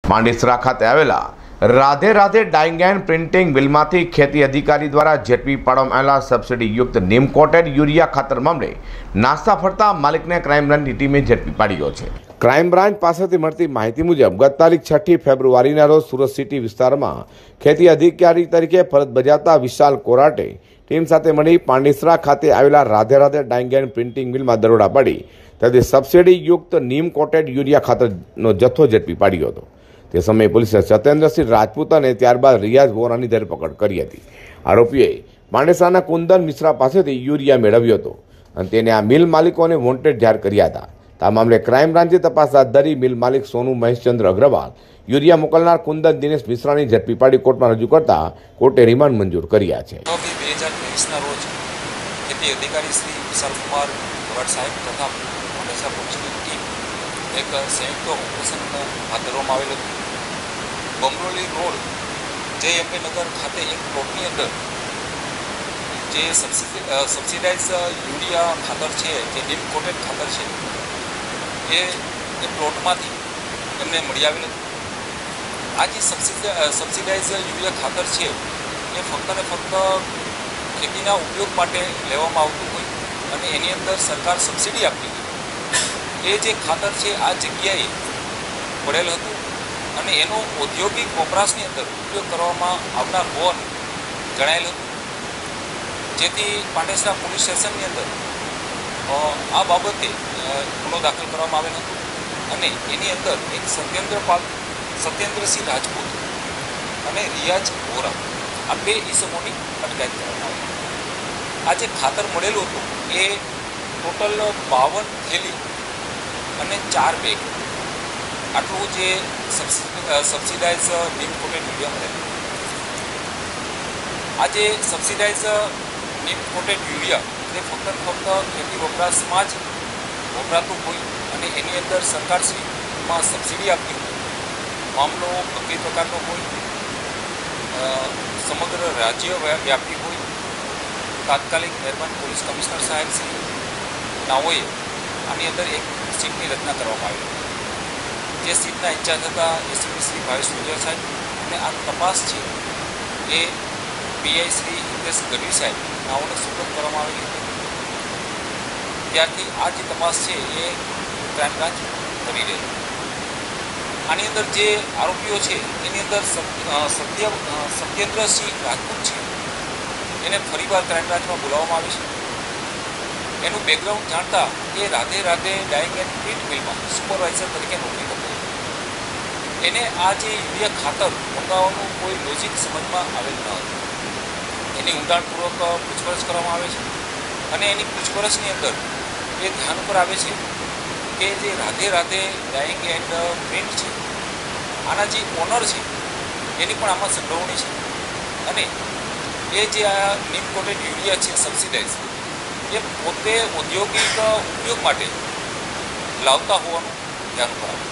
માંડેસરા ખાતે આવેલા Radhe Radhe dyeing and printing મિલમાંથી ખેતી અધિકારી દ્વારા ઝડપી પાડવામાં આવેલા સબસિડીયુક્ત નીમ કોટેડ યુરિયા ખાતર મામલે નાસ્તા ફરતા માલિકને ક્રાઇમ બ્રાન્ચની ટીમે ઝડપી પાડ્યો છે। ક્રાઇમ બ્રાન્ચ પાસેથી મળતી માહિતી મુજબ ગત તારીખ 6 ફેબ્રુઆરીના રોજ સુરત સિટી વિસ્તારમાં ખેતી અધિકારી તરીકે ફરજ બજાવતા વિશાલ કોરાટે ટીમ સાથે મળી પાંડેસરા ખાતે આવેલા Radhe Radhe dyeing and printing મિલમાં દરોડા પાડી ત્યાંથી સબસિડીયુક્ત નીમ કોટેડ યુરિયા ખાતરનો જથ્થો ઝડપી પાડ્યો હતો। તે સમયે પોલીસે સત્યેન્દ્રસિંહ રાજપૂત અને ત્યારબાદ રિયાઝ વોરાની ધરપકડ કરી હતી। આરોપીએ માંડેસરાના કુંદન મિશ્રા પાસેથી યુરિયા મેળવ્યો હતો અને તેને આ મિલ માલિકોને વોન્ટેડ જાહેર કર્યા હતા। આ મામલે ક્રાઇમ બ્રાન્ચે તપાસ હાથ ધરી મિલ માલિક સોનુ મહેશચંદ્ર અગ્રવાલ, યુરિયા મોકલનાર કુંદન દિનેશ મિશ્રાની ઝડપી પાડી કોર્ટમાં રજૂ કરતા કોર્ટે રિમાન્ડ મંજૂર કર્યા છે। 2023ના રોજ ખેતી અધિકારી શ્રી વિશાલ કુમાર કોરાટ સાહેબ તથા માંડેસરા પોલીસની ટીમ એક સંયુક્ત ઓપરેશન હાથ ધરવામાં આવેલું હતું। બમરોલી રોડ JMP નગર ખાતે એક પ્લોટની અંદર જે સબસિડાઇઝ યુરિયા ખાતર છે, જે નીમ કોટેડ ખાતર છે, એ પ્લોટમાંથી એમને મળી આવેલું હતું। આ જે સબસિડાઇઝ યુરિયા ખાતર છે એ ફક્ત ને ફક્ત ખેતીના ઉપયોગ માટે લેવામાં આવતું હોય અને એની અંદર સરકાર સબસિડી આપતી હોય। એ જે ખાતર છે આ જગ્યાએ પડેલ હતું અને એનો ઔદ્યોગિક વપરાશની અંદર ઉપયોગ કરવામાં આવનાર હોવાનું જણાયેલ હતું, જેથી પાંડેસરા પોલીસ સ્ટેશનની અંદર આ બાબતે ગુનો દાખલ કરવામાં આવેલ હતો અને એની અંદર એક સત્યેન્દ્રસિંહ રાજપૂત અને રિયાઝ વોરા આ બે ઈસમોની અટકાયત કરવામાં આવી। આ જે ખાતર મળેલું હતું એ ટોટલ 52 થેલી અને 4 બેગ આટલું જે સબસિડાઇઝ નીમ કોટેડ યુરિયા મળેલું। આ જે સબસિડાઇઝ નીમ કોટેડ યુરિયા એ ફક્ત ખેતી વપરાશમાં જ વપરાતું હોય અને એની અંદર સરકારશ્રીમાં સબસિડી આપતી હોય, મામલો ગંભીર પ્રકારનો હોય, સમગ્ર રાજ્ય વ્યાપી હોય, તાત્કાલિક મહેરબાન પોલીસ કમિશનર સાહેબ શ્રી નાઓએ આની અંદર એક સીટની રચના કરવામાં આવી। જે સીટના ઇન્ચાર્જ હતા એસીપી શ્રી ભાવેશ સુજર સાહેબ અને આ તપાસ છે એ પીઆઈ શ્રી હિતેશ ગઢવી સાહેબ નાઓને સુપરત કરવામાં આવેલી હતી। ત્યારથી આ જે તપાસ છે એ ક્રાઇમ બ્રાન્ચ કરી રહી। આની અંદર જે આરોપીઓ છે એની અંદર સત્યેન્દ્રસિંહ રાજપૂત છે એને ફરીવાર ક્રાઇમ બ્રાન્ચમાં બોલાવવામાં આવે છે। એનું બેકગ્રાઉન્ડ જાણતા એ Radhe Radhe dyeing and print મિલમાં સુપરવાઇઝર તરીકે નોકરી કરતો હતો। એને આ જે યુરિયા ખાતર મંગાવવાનું કોઈ લોજિક સમજમાં આવેલ ન હતું। એની ઊંડાણપૂર્વક પૂછપરછ કરવામાં આવે છે અને એની પૂછપરછની અંદર એ ધ્યાન ઉપર આવે છે કે જે Radhe Radhe dyeing and print છે આના જે ઓનર છે એની પણ આમાં સંડોવણી છે અને એ જે આ નીમ કોટેડ યુરિયા છે સબસિડાઇઝ એ પોતે ઔદ્યોગિક ઉપયોગ માટે લાવતા હોવાનું ધ્યાન ઉપર આવે।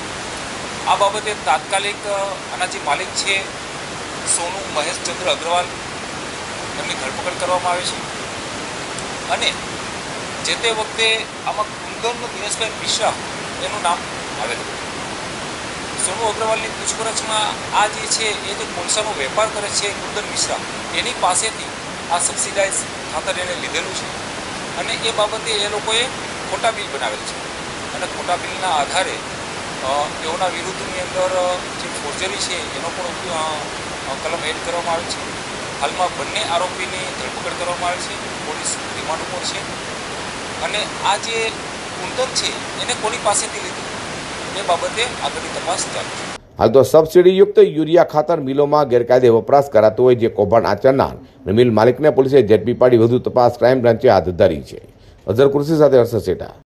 આ બાબતે તાત્કાલિક આના જે માલિક છે સોનુ મહેશચંદ્ર અગ્રવાલ એમની ધરપકડ કરવામાં આવે છે અને જે તે વખતે આમાં કુંદન દિનેશભાઈ મિશ્રા એનું નામ આવેલું। સોનુ અગ્રવાલની પૂછપરછમાં આ જે છે એ જે કોલસાનો વેપાર કરે છે કુંદન મિશ્રા એની પાસેથી આ સબસિડાઇઝ ખાતર એને લીધેલું છે અને એ બાબતે એ લોકોએ ખોટા બિલ બનાવેલ છે અને ખોટા બિલના આધારે તેઓના વિરુદ્ધની અંદર જે ફોર્જરી છે એનો પણ કલમ એડ કરવામાં આવે છે। હાલમાં બંને આરોપીની ધરપકડ કરવામાં આવે છે, પોલીસ રિમાન્ડ ઉપર છે અને આ જે કુંદન છે એને કોની પાસેથી લીધું એ બાબતે આગળની તપાસ ચાલુ છે। હાલ તો સબસિડીયુક્ત યુરિયા ખાતર મિલોમાં ગેરકાયદે વપરાશ કરાતો હોય જે કૌભાંડ આચરનાર મિલ માલિકને પોલીસે ઝડપી પાડી વધુ તપાસ ક્રાઇમ બ્રાન્ચે હાથ ધરી છે। અઝર કુર્સી સાથે હર્ષદ સેઠા।